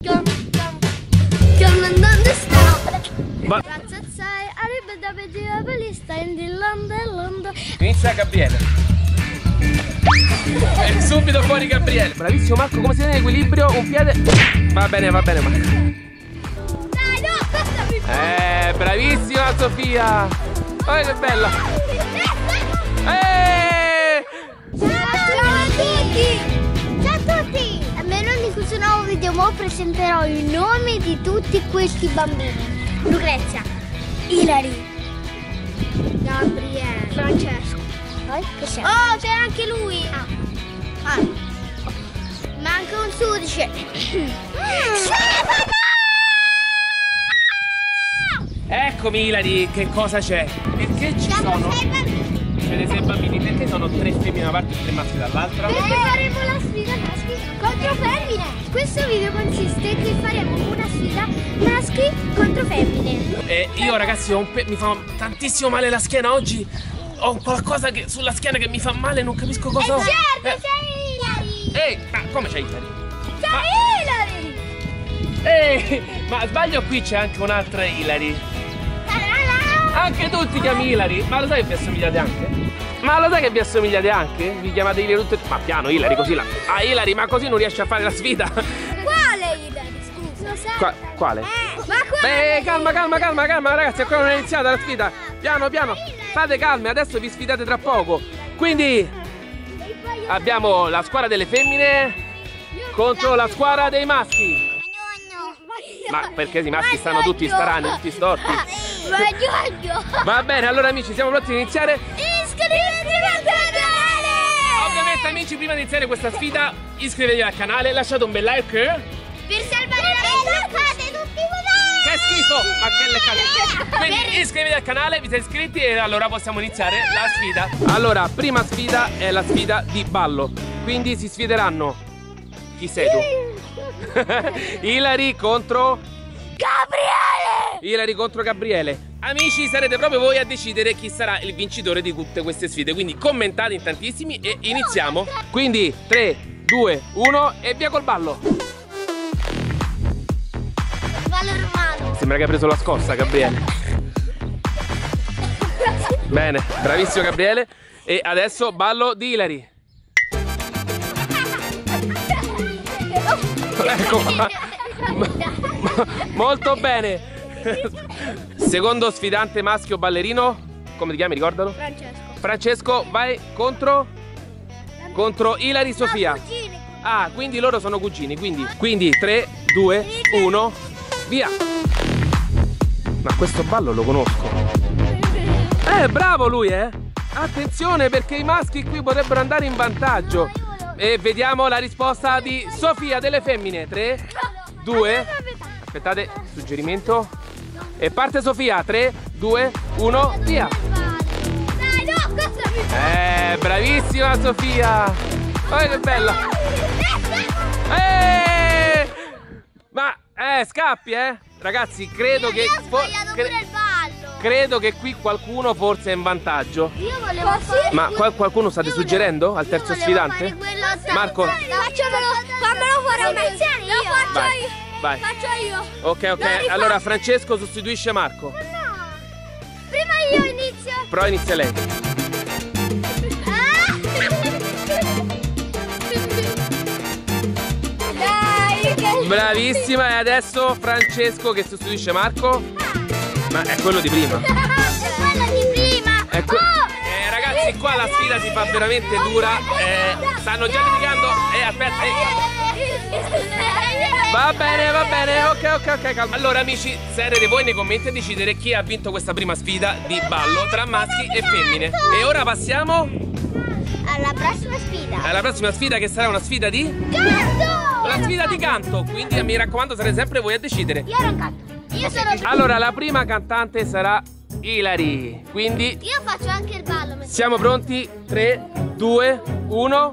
Inizia Gabriele. E subito fuori Gabriele. Bravissimo Marco, come si tiene in equilibrio? Un piede. Va bene Marco. Dai, no, bravissima Sofia. Oh, che bella. Ciao a tutti. Ciao a tutti. A meno di questo nuovo video presenterò i nomi di tutti questi bambini. Lucrezia, Ilari, Gabriele, Francesco. Oh, c'è anche lui. Manca un sudice. Eccomi Ilari, che cosa c'è? Perché ci sono? Ce ne sei bambini, perché sono 3 femmine da una parte e 3 maschi dall'altra? Perché faremo la sfida maschi contro femmine. Questo video consiste che faremo una sfida maschi contro femmine. E io ragazzi mi fa tantissimo male la schiena oggi. Ho qualcosa sulla schiena che mi fa male, non capisco cosa ho. Certo, c'è Ilari! Ehi, ma come c'è Ilari? C'è Ilari! Ma sbaglio, qui c'è anche un'altra Ilari. Anche tu ti chiami Ilari? Ma lo sai che vi assomigliate anche? Ma lo sai che vi assomigliate anche? Vi chiamate Ilari tutte. Ma piano Ilari, così là. Ah Ilari, ma così non riesci a fare la sfida. Quale Ilari? Scusa. Quale? Ma quale? Calma ragazzi, ancora non è iniziata la sfida. Piano. State calmi, adesso vi sfidate tra poco. Quindi abbiamo la squadra delle femmine contro la squadra dei maschi. Ma perché i maschi stanno tutti strani, tutti storti? Va bene, allora amici, siamo pronti ad iniziare? Iscrivetevi al canale! Ovviamente amici, prima di iniziare questa sfida, iscrivetevi al canale, lasciate un bel like per salvare la vita tutti voi! Che schifo! Ma che leccate! Quindi iscrivetevi al canale, vi siete iscritti e allora possiamo iniziare la sfida. Allora, prima sfida è la sfida di ballo. Quindi si sfideranno. Chi sei tu? Ilari contro Gabriele! Ilari contro Gabriele. Amici, sarete proprio voi a decidere chi sarà il vincitore di tutte queste sfide. Quindi commentate in tantissimi e iniziamo. Quindi 3, 2, 1 e via col ballo. Ballo romano. Sembra che ha preso la scossa Gabriele. Bene, bravissimo Gabriele. E adesso ballo di Ilari. Ecco qua. Molto bene. Secondo sfidante maschio ballerino. Come ti chiami, ricordalo? Francesco, vai contro Ilari Sofia. Ah, quindi loro sono cugini. Quindi 3, 2, 1 via. Ma questo ballo lo conosco. Bravo lui, attenzione, perché i maschi qui potrebbero andare in vantaggio. E vediamo la risposta di Sofia delle femmine. 3, 2, aspettate, suggerimento. E parte Sofia. 3, 2, 1 via. Dai, no, cosa mi bravissima Sofia. Guarda che bella. Ma scappi, ragazzi, credo che credo che qui qualcuno forse è in vantaggio. Io volevo fare... Ma qualcuno state suggerendo al terzo sfidante? Marco, fammelo fare a me. Lo faccio io. Vai. Faccio io. Ok, allora Francesco sostituisce Marco. No. Prima io inizio. Però inizia lei. Dai. Bravissima, e adesso Francesco che sostituisce Marco. Ma è quello di prima. È quello di prima. Ragazzi, qua la sfida si fa veramente dura. Stanno già litigando. Aspetta. Va bene, ok, calma. Allora amici, sarete voi nei commenti a decidere chi ha vinto questa prima sfida di ballo tra maschi e femmine. E ora passiamo alla prossima sfida. Alla prossima sfida, che sarà una sfida di canto. La sfida di canto. Quindi mi raccomando, sarete sempre voi a decidere. Io non canto. Io sono... Allora, la prima cantante sarà Ilari. Quindi io faccio anche il ballo. Siamo pronti? 3, 2, 1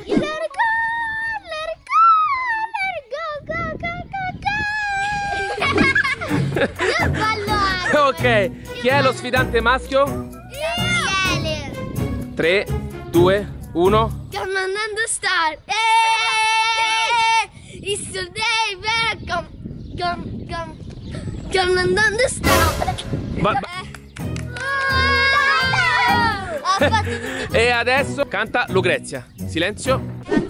Ok, chi è lo sfidante maschio? Gabriele. 3, 2, 1 Come on the star. It's today, welcome. E adesso canta Lucrezia. Silenzio.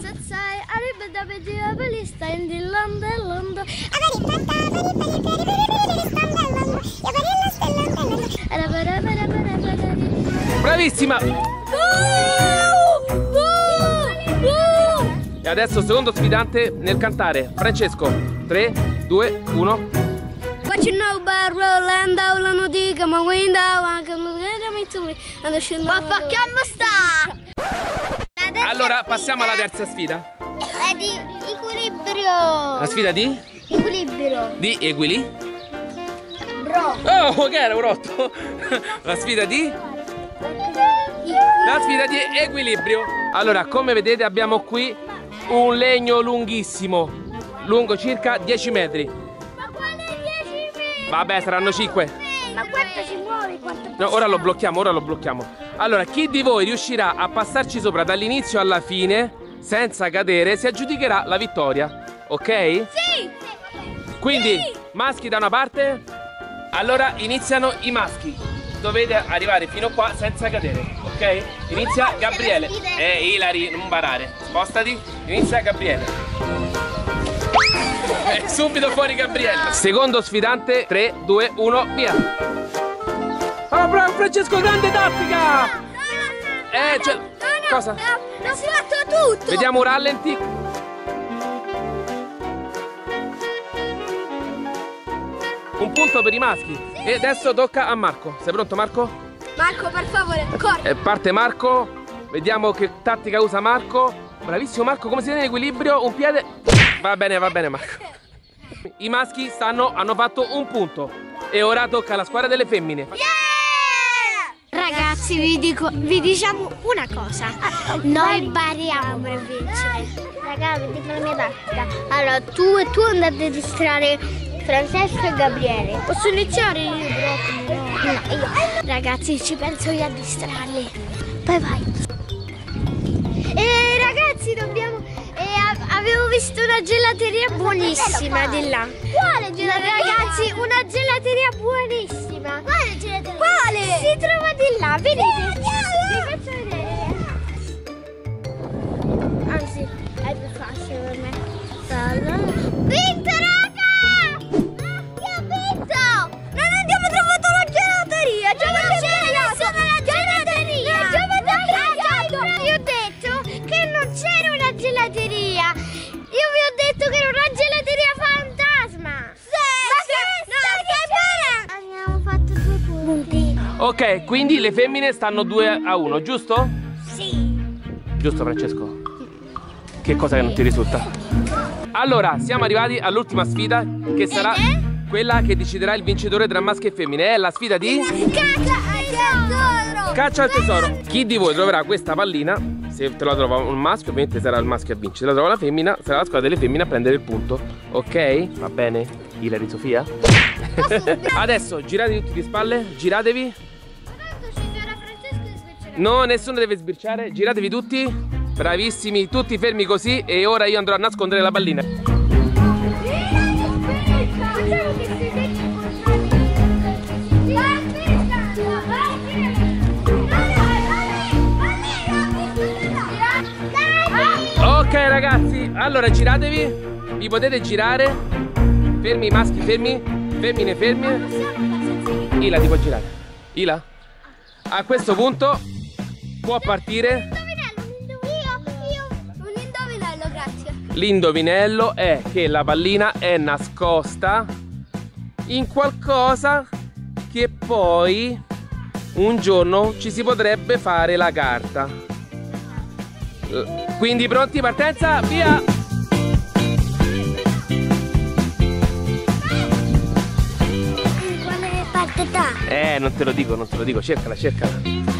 Bravissima. E adesso secondo sfidante nel cantare. Francesco. 3, 2, 1. Allora passiamo alla terza sfida. È di equilibrio. La sfida di? Equilibrio. Di equili? Bro. Oh, che era un rotto. La sfida di? La sfida di equilibrio. Allora, come vedete abbiamo qui un legno lunghissimo, lungo circa 10 metri. Ma quale 10 metri? Vabbè, saranno 5. Ma quanto si muove? No, ora lo blocchiamo, ora lo blocchiamo. Allora, chi di voi riuscirà a passarci sopra dall'inizio alla fine senza cadere si aggiudicherà la vittoria, ok? Sì! Quindi, sì. Maschi da una parte. Allora iniziano i maschi. Dovete arrivare fino qua senza cadere, ok? Inizia Gabriele. Ilari, non barare. Spostati. Inizia Gabriele. Subito fuori Gabriele. Secondo sfidante, 3, 2, 1, via. Oh, bravo Francesco, grande tattica! Cosa? L'ho fatto tutto! Vediamo un rallenti. Un punto per i maschi. E adesso tocca a Marco. Sei pronto Marco? Marco, per favore, corri! Parte Marco. Vediamo che tattica usa Marco. Bravissimo Marco, come si tiene in equilibrio? Un piede. Va bene Marco. I maschi hanno fatto un punto. E ora tocca alla squadra delle femmine. Ragazzi, vi diciamo una cosa. Noi bariamo per vincere. Ragazzi, vi dico la mia tattica. Allora, tu andate a distrarre Francesco e Gabriele. Posso iniziare io proprio? No, io. Ragazzi, ci penso io a distrarli. Poi vai. Ragazzi, dobbiamo... avevo visto una gelateria buonissima di là. Quale gelateria? Ragazzi, una gelateria buonissima. Quale gelateria? Quale? Si trova di là, vedete? Vi faccio vedere. Anzi, è più facile per me. Vinto, raga! Che ho vinto! Non abbiamo trovato la gelateria! Io ho detto che non c'era una gelateria! Io vi ho detto che era una gelateria fantasma! Abbiamo fatto 2 punti! Ok, quindi le femmine stanno 2-1, giusto? Sì! Giusto Francesco? Che cosa che non ti risulta? Allora, siamo arrivati all'ultima sfida che sarà quella che deciderà il vincitore tra maschi e femmine. È la sfida di caccia al tesoro. Chi di voi troverà questa pallina? Se te la trova un maschio, ovviamente sarà il maschio a vincere. Se la trova la femmina, sarà la squadra delle femmine a prendere il punto. Ok? Va bene? Ilari, Sofia? Adesso girate tutti di spalle, giratevi. No, nessuno deve sbirciare. Giratevi tutti. Bravissimi, tutti fermi così. E ora io andrò a nascondere la pallina. Ok ragazzi, allora giratevi. Vi potete girare. Fermi maschi, fermi. Femmine, fermi. Ila ti può girare. Ila. A questo punto può partire. Un indovinello, grazie. L'indovinello è che la pallina è nascosta in qualcosa che poi un giorno ci si potrebbe fare la carta. Quindi pronti, partenza, via! Quale parte da? Non te lo dico, cercala, cercala.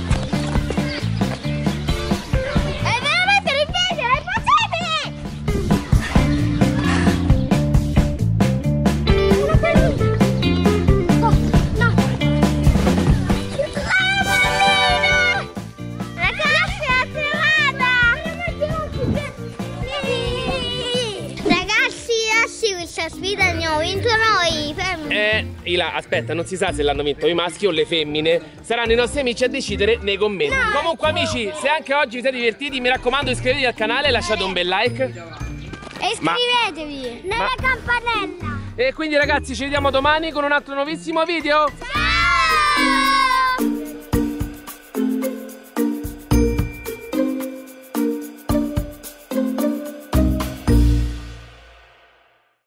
È veramente difficile, è impossibile! Una pallina! Oh, no! La pallina! Ragazzi, l'ho trovata! Ragazzi, questa sfida ne ho abbiamo vinto noi, femmine. Ila, aspetta, non si sa se l'hanno vinto i maschi o le femmine. Saranno i nostri amici a decidere nei commenti. No, comunque amici, se anche oggi vi siete divertiti, mi raccomando iscrivetevi al canale e lasciate un bel like. E iscrivetevi nella campanella. E quindi ragazzi ci vediamo domani con un altro nuovissimo video. Ciao!